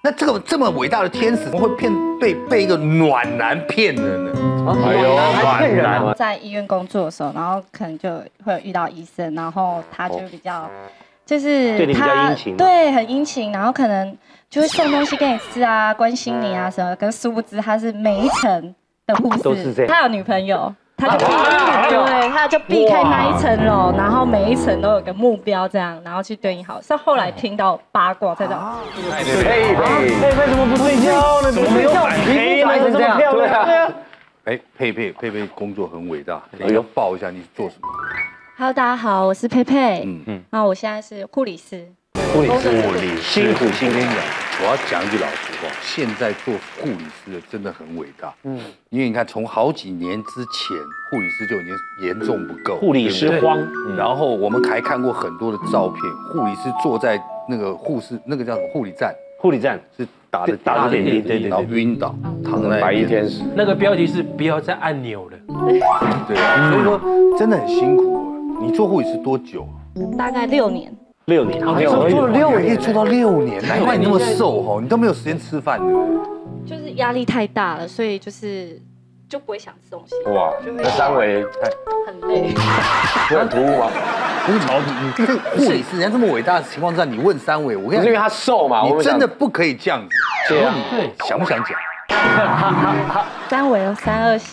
那这么伟大的天使，怎么会被一个暖男骗了呢？ 哎呦， 暖男在医院工作的时候，然后可能就会有遇到医生，然后他就比较，就是对你比较他殷勤， 对，很殷勤，然后可能就会送东西给你吃啊，关心你啊什么。可是殊不知他是每一层的护士， 都是这样他有女朋友。他就对，他就避开那一层楼，然后每一层都有个目标，这样，然后去对你好。是后来听到八卦才知道， 佩怎么不睡觉呢？怎么没有反黑呢？这样对啊。 哎，佩佩工作很伟大，你要报一下你做什么？ Hello， 大家好，我是佩佩。然后我现在是护理师。 辛苦。我跟你讲，我要讲一句老实话，现在做护理师的真的很伟大。因为你看，从好几年之前，护理师就已经严重不够， 护理师荒。 然后我们还看过很多的照片，护理师坐在那个那个叫什么护理站是打着点滴，对，然后晕倒，躺在白衣天使。 那个标题是不要再按钮了。 对，所以说真的很辛苦。你做护理师多久？ 大概6年。 6年， 做了6年，可以做到6年，难怪你那么瘦哈，你都没有时间吃饭，对不对？ 就是压力太大了，所以就不会想吃东西。 哇，那三维很累。 不很突兀吗？ 不是你这个护理师，人家这么伟大的情况下，你问三伟，我跟你讲， 不是因为他瘦嘛？ 你真的不可以这样子。 对啊， 想不想讲？ 三围哦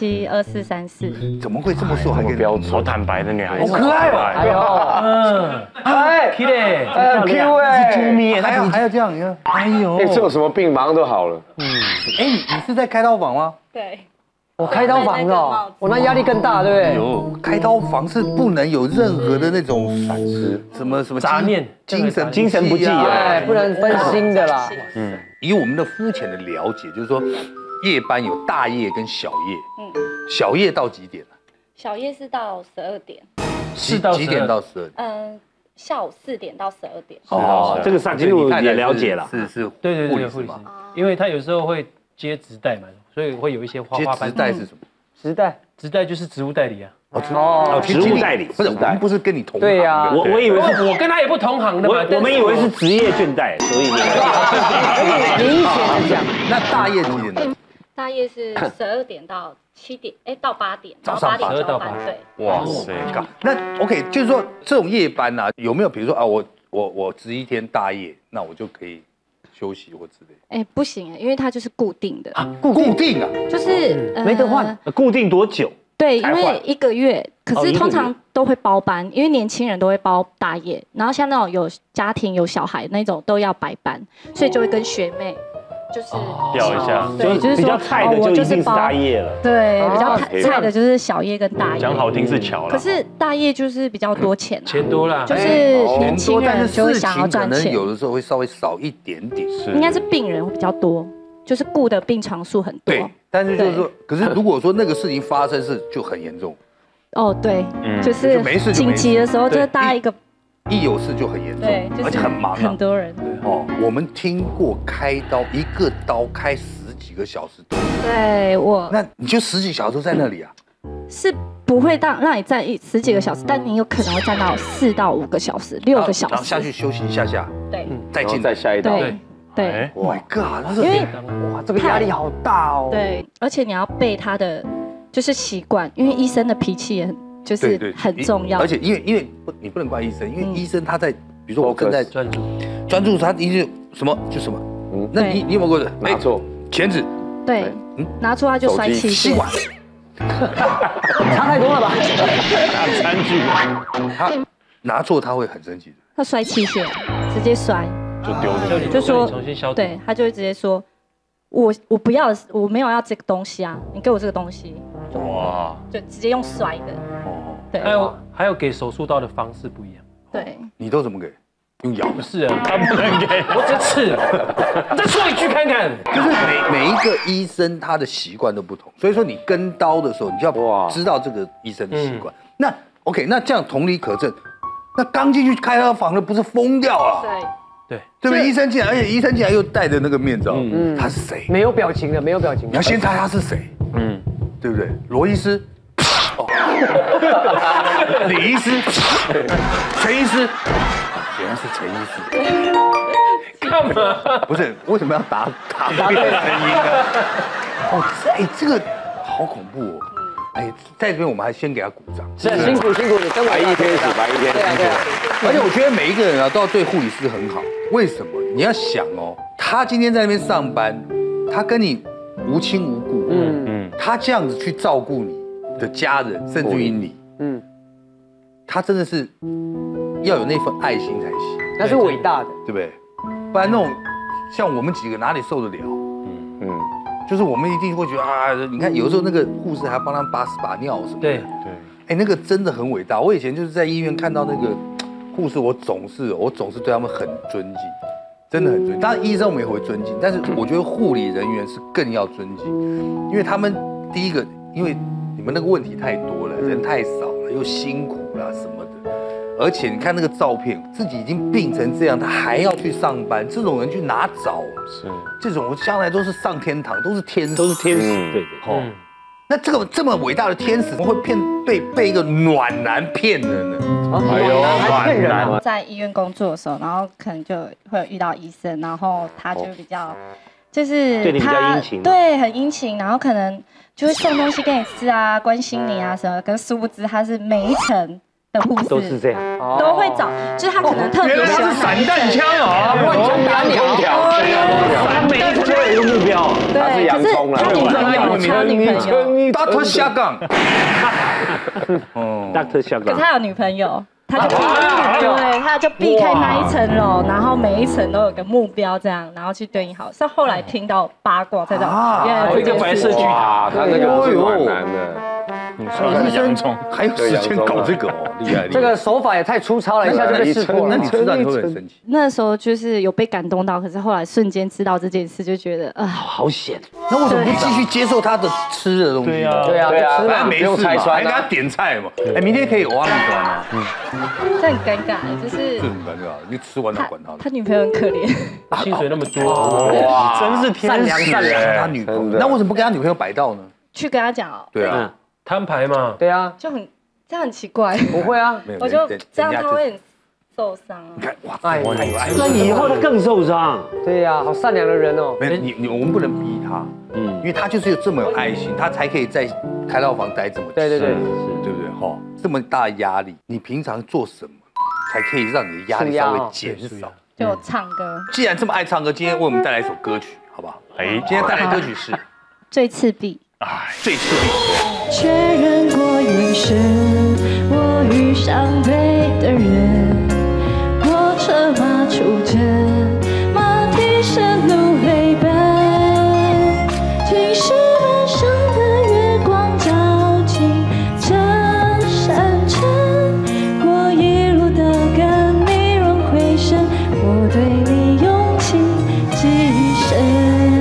，3272434。 怎么会这么瘦还可以标准？ 好坦白的女孩子， 好可爱哦！哎 ，Kitty， 很 Q 哎， 是猪咪， 还要这样，你看，哎呦， 哎，这有什么病马上都好了。 哎，你是在开刀房吗？ 对。 我开刀房哦，我那压力更大，对不对？ 有开刀房是不能有任何的那种闪失，什么杂念、 精神不济哎，不能分心的啦。 以我们的肤浅的了解，就是说夜班有大夜跟小夜，小夜到几点？ 小夜是到12点， 几点到12点？ 下午4点到12点。 哦，这个上进度也了解了， 是对，护理师嘛，因为他有时候会接直带嘛，所以会有一些花花班。 直带是什么？ 直带就是职务代理啊。 哦，职务代理不是，我们不是跟你同行。 对呀， 我以为是我跟他也不同行的嘛， 我们以为是职业倦怠，所以明显的讲， 那大夜几点呢？ 大夜是12点到7点，到8点， 早上 8点到班。对。 哇塞，那 OK， 就是说这种夜班啊，有没有比如说啊，我值一天大夜，那我就可以休息或之类？ 不行，因为它就是固定的， 固定啊， 就是没得换。 固定多久？ 对，因为1个月，可是通常都会包班，因为年轻人都会包大夜，然后像那种有家庭有小孩那种都要白班，所以就会跟学妹就是调一下， 对，就是比较菜的就一定是大夜了， 对，比较菜的就是小夜跟大夜。 讲好听是巧了， 可是大夜就是比较多钱， 钱多啦， 就是年轻人就会想要赚钱， 有的时候会稍微少一点点， 应该是病人会比较多，就是顾的病床数很多。 对，但是就是说，可是如果说那个事情发生是就很严重。 哦，对，就是紧急的时候，就是大家一有事就很严重， 对， 而且很忙， 很多人。 哦，我们听过开刀一个刀开10几个小时， 对我， 那你就10几小时在那里啊？ 是不会让你站10几个小时，但你有可能会站到4到5个小时、6个小时， 然后下去休息一下， 对， 再进再下一刀。 对 ，Oh my God， 因为哇，这个压力好大哦。 对，而且你要背他的就是习惯，因为医生的脾气也就是很重要。 而且因为你不能怪医生，因为医生他在，比如说我正在专注，他一直什么就什么。那你有没有过的？ 拿错钳子， 对，拿出他就摔器械。 差太多了吧？ 餐具， 他拿错他会很生气的。 他摔器械，直接摔。 就丢着， 就说重新消毒。 对，他就会直接说，我不要，我没有要这个东西啊，你给我这个东西。哇！就直接用摔的。哦。对。 还有给手术刀的方式不一样。 对。 你都怎么给？用咬？ 不是啊，他不能给，我只刺。再说一句看看。 就是每一个医生他的习惯都不同，所以说你跟刀的时候，你就要知道这个医生的习惯。那 OK， 那这样同理可证，那刚进去开刀房的不是疯掉了？ 对不对？医生进来，而且医生进来又戴着那个面罩，他是谁？ 没有表情的，没有表情。 你要先猜他是谁，对不对？罗医师，李医师，陈医师，原来是陈医师。 干嘛？ 不是，为什么要打对声音呢？哦，这个好恐怖哦！哎，在这边我们还先给他鼓掌。 是辛苦，你跟白衣天使，白衣天使。 对啊。 而且我觉得每一个人啊，都要对护理师很好。为什么？你要想哦，他今天在那边上班，他跟你无亲无故，他这样子去照顾你的家人，甚至于你，他真的是要有那份爱心才行。 那是伟大的， 对不对？不然那种像我们几个哪里受得了？就是我们一定会觉得啊，你看有的时候那个护士还帮他把尿什么的。 对， 哎，那个真的很伟大。我以前就是在医院看到那个护士，我总是对他们很尊敬，真的很尊敬。当然医生我们也会尊敬，但是我觉得护理人员是更要尊敬，因为他们第一个，因为你们那个问题太多了，人太少了，又辛苦啦什么的。而且你看那个照片，自己已经病成这样，他还要去上班，这种人去哪找？是这种将来都是上天堂，都是天使， 对。 哦，那这么伟大的天使，怎么会被一个暖男骗了呢？ 哎呦，还骗人啊！ 在医院工作的时候，然后可能就会有遇到医生，然后他就比较，就是对你比较殷勤， 对，很殷勤，然后可能就会送东西给你吃啊，关心你啊什么，可是殊不知他是每一层的护士都是这样， 都会找，就是他可能特别喜欢散弹枪啊， 万枪打鸟， 他每一次都有一个目标， 对，可是他女朋友 ，Dr. 下杠 ，Dr. 下杠， 可是他有女朋友。他就避开那一层楼，然后每一层都有个目标，这样，然后去对你好。是后来听到八卦才知道，原来一个白色巨塔， 他那个是暖男的。 医生还有时间搞这个哦，厉害！ 这个手法也太粗糙了，一下就被识破了。 那你知道你会很生气？ 那时候就是有被感动到，可是后来瞬间知道这件事，就觉得好险。 那为什么不继续接受他的吃的东西？ 对啊， 吃嘛，没事嘛，还给他点菜嘛。哎，明天可以有挖米团吗？ 这很尴尬，就是很尴尬，你吃完再管他。 他女朋友很可怜， 薪水那么多，哇，真是天使。 善良， 他女朋友，那为什么不跟他女朋友摆到呢？ 去跟他讲哦。 对啊。 摊牌嘛， 对啊， 就很这样很奇怪。 不会啊， 我就这样他会很受伤啊。 你看，哇， 那以后他更受伤。 对呀，好善良的人哦。 我们不能逼他，因为他就是这么有爱心，他才可以在开刀房待这么久。 对， 对不对？哈，这么大的压力，你平常做什么才可以让你的压力稍微减少？ 就唱歌。 既然这么爱唱歌，今天为我们带来一首歌曲，好不好？哎，今天带来歌曲是《 最赤壁》。 最赤壁。 确认过眼神，我遇上对的人，火车马出征，马蹄声路飞奔，青石板上的月光照进这山城，我一路都跟你轮回声，我对你用情极深。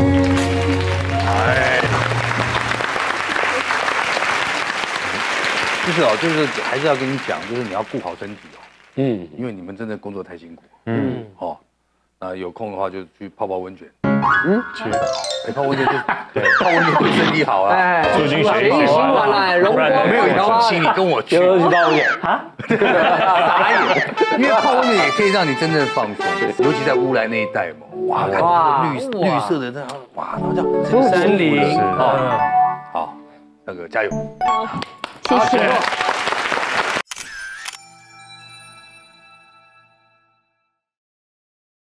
就是还是要跟你讲，就是你要顾好身体哦。因为你们真的工作太辛苦。有空的话就去泡泡温泉。去。泡温泉就对，泡温泉对身体好啊。 促进血液循环啦，容光没有邀请你跟我去。 去泡温泉啊？傻眼，因为泡温泉也可以让你真正放松，尤其在乌来那一带嘛。哇，看绿色的那哇，然后这样森林。 好，那个加油。 谢谢。